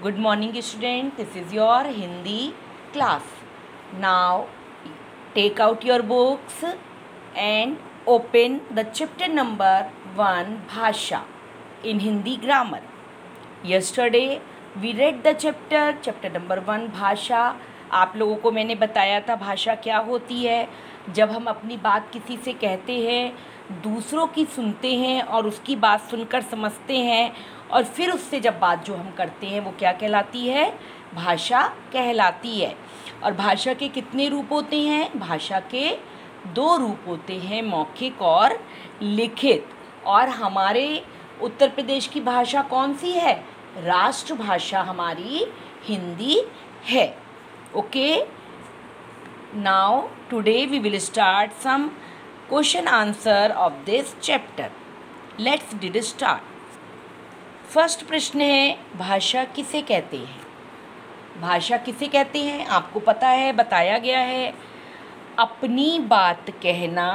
Good morning student, this is your Hindi class. Now take out your books and open the chapter number 1 Bhasha in Hindi grammar. Yesterday we read the chapter number 1 भाषा. आप लोगों को मैंने बताया था भाषा क्या होती है. जब हम अपनी बात किसी से कहते हैं, दूसरों की सुनते हैं और उसकी बात सुनकर समझते हैं और फिर उससे जब बात जो हम करते हैं वो क्या कहलाती है? भाषा कहलाती है. और भाषा के कितने रूप होते हैं? भाषा के 2 रूप होते हैं, मौखिक और लिखित. और हमारे उत्तर प्रदेश की भाषा कौन सी है? राष्ट्रभाषा हमारी हिंदी है. Okay, now today we will start some question answer of this chapter. Let's did start. First प्रश्न है, भाषा किसे कहते हैं? भाषा किसे कहते हैं आपको पता है, बताया गया है. अपनी बात कहना,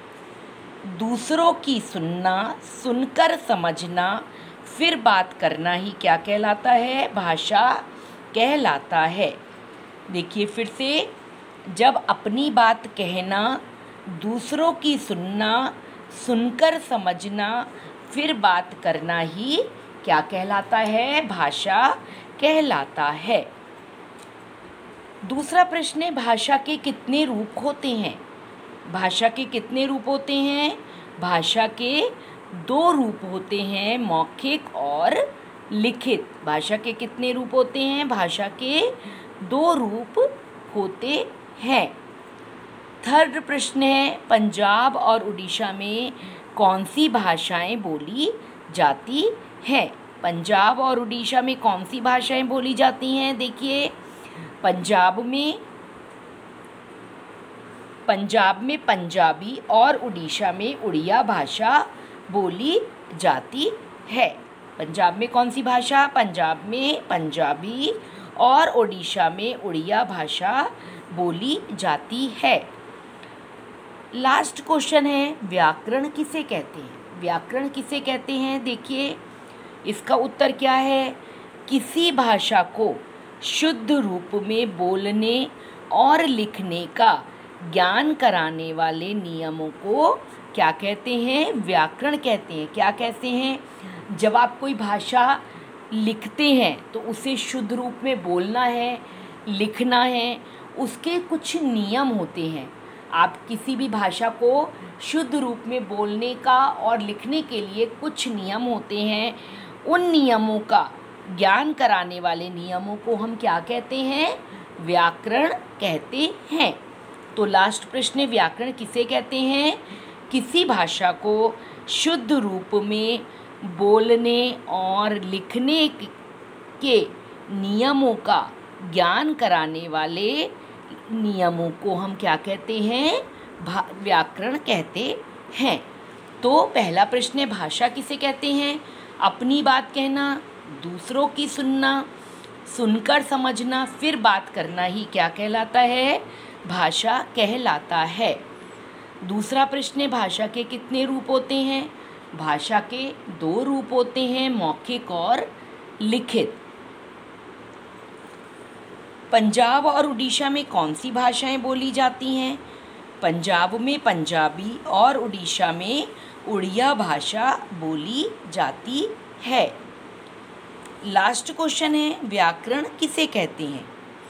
दूसरों की सुनना, सुनकर समझना, फिर बात करना ही क्या कहलाता है? भाषा कहलाता है. देखिए फिर से, जब अपनी बात कहना, दूसरों की सुनना, सुनकर समझना, फिर बात करना ही क्या कहलाता है? भाषा कहलाता है. दूसरा प्रश्न है, भाषा के कितने रूप होते हैं? भाषा के कितने रूप होते हैं? भाषा के 2 रूप होते हैं, मौखिक और लिखित. भाषा के कितने रूप होते हैं? भाषा के 2 रूप होते हैं. थर्ड प्रश्न है, पंजाब और उड़ीसा में कौन सी भाषाएं बोली जाती हैं? पंजाब और उड़ीसा में कौन सी भाषाएं बोली जाती हैं? देखिए, पंजाब में पंजाबी और उड़ीसा में उड़िया भाषा बोली जाती है. पंजाब में कौन सी भाषा? पंजाब में पंजाबी और उड़ीसा में उड़िया भाषा बोली जाती है. लास्ट क्वेश्चन है, व्याकरण किसे कहते हैं? व्याकरण किसे कहते हैं? देखिए, इसका उत्तर क्या है? किसी भाषा को शुद्ध रूप में बोलने और लिखने का ज्ञान कराने वाले नियमों को क्या कहते हैं? व्याकरण कहते हैं. क्या कहते हैं? जब आप कोई भाषा लिखते हैं तो उसे शुद्ध रूप में बोलना है, लिखना है, उसके कुछ नियम होते हैं. आप किसी भी भाषा को शुद्ध रूप में बोलने का और लिखने के लिए कुछ नियम होते हैं. उन नियमों का ज्ञान कराने वाले नियमों को हम क्या कहते हैं? व्याकरण कहते हैं. तो लास्ट प्रश्न, व्याकरण किसे कहते हैं? किसी भाषा को शुद्ध रूप में बोलने और लिखने के नियमों का ज्ञान कराने वाले नियमों को हम क्या कहते हैं? व्याकरण कहते हैं. तो पहला प्रश्न है, भाषा किसे कहते हैं? अपनी बात कहना, दूसरों की सुनना, सुनकर समझना, फिर बात करना ही क्या कहलाता है? भाषा कहलाता है. दूसरा प्रश्न है, भाषा के कितने रूप होते हैं? भाषा के 2 रूप होते हैं, मौखिक और लिखित. पंजाब और उड़ीसा में कौन सी भाषाएं बोली जाती हैं? पंजाब में पंजाबी और उड़ीसा में उड़िया भाषा बोली जाती है. लास्ट क्वेश्चन है, व्याकरण किसे कहते हैं?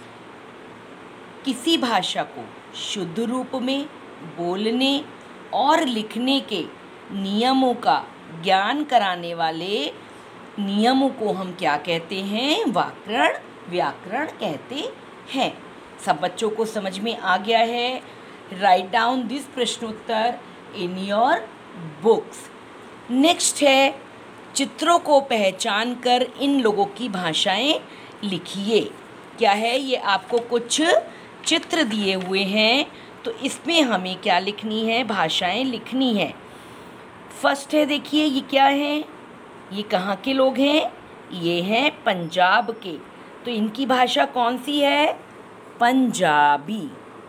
किसी भाषा को शुद्ध रूप में बोलने और लिखने के नियमों का ज्ञान कराने वाले नियमों को हम क्या कहते हैं? व्याकरण कहते हैं. सब बच्चों को समझ में आ गया है. राइट डाउन दिस प्रश्नोत्तर इन योर बुक्स. नेक्स्ट है, चित्रों को पहचान कर इन लोगों की भाषाएं लिखिए. क्या है? ये आपको कुछ चित्र दिए हुए हैं, तो इसमें हमें क्या लिखनी है? भाषाएं लिखनी है. फर्स्ट है, देखिए ये क्या है? ये कहाँ के लोग हैं? ये हैं पंजाब के. तो इनकी भाषा कौन सी है? पंजाबी.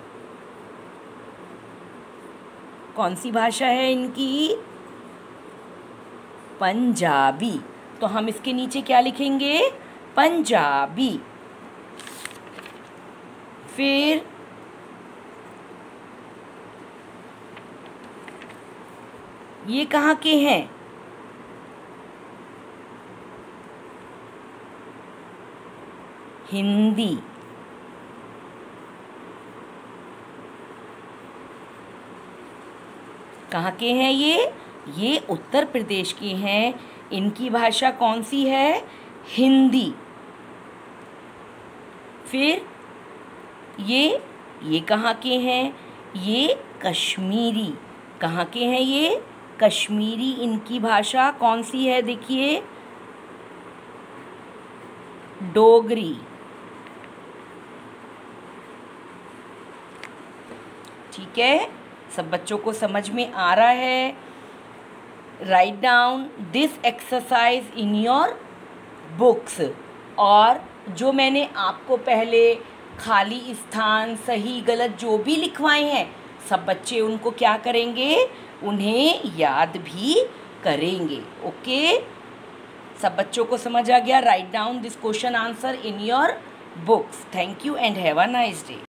कौन सी भाषा है इनकी? पंजाबी. तो हम इसके नीचे क्या लिखेंगे? पंजाबी। फिर ये कहाँ के हैं? हिंदी। कहाँ के हैं ये उत्तर प्रदेश के हैं। इनकी भाषा कौन सी है? हिंदी। फिर ये कहाँ के हैं? ये कश्मीरी। कहाँ के हैं ये? कश्मीरी। इनकी भाषा कौन सी है? देखिए, डोगरी। ठीक है, सब बच्चों को समझ में आ रहा है? Write down this exercise in your books. और जो मैंने आपको पहले खाली स्थान, सही गलत जो भी लिखवाए हैं, सब बच्चे उनको क्या करेंगे? उन्हें याद भी करेंगे। ओके, सब बच्चों को समझ आ गया? Write down this question answer in your books. Thank you and have a nice day.